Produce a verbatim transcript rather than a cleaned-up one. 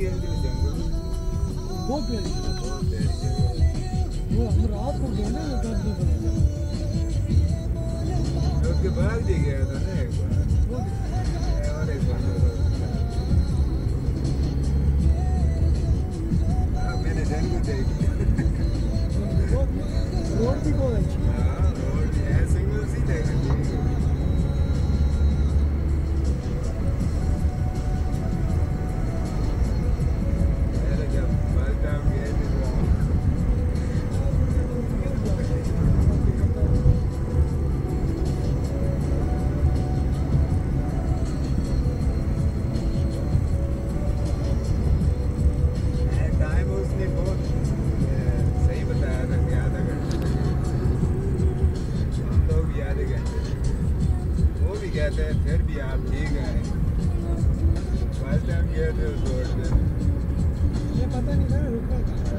गए थे जंगल में। बहुत प्यारी जगह, बहुत प्यारी जगह। वो हम रात को गए ना, तो नहीं पता चला। मैं उसके बाद भी गया था ना एक बार, और एक बार हाँ मैंने जंगल देखी। रोड भी बहुत अच्छी है। हाँ रोड है सिंगल सी लेकिन ठीक है। मैंने जब फर्स्ट टाइम गए थे तो टाइम उसने बहुत सही बताया था कि आधा घंटा हम लोग भी आधे घंटे वो भी कहते हैं फिर भी आप ठीक आए। फर्स्ट टाइम गए थे उस रोड पे ये पता नहीं था रुका था।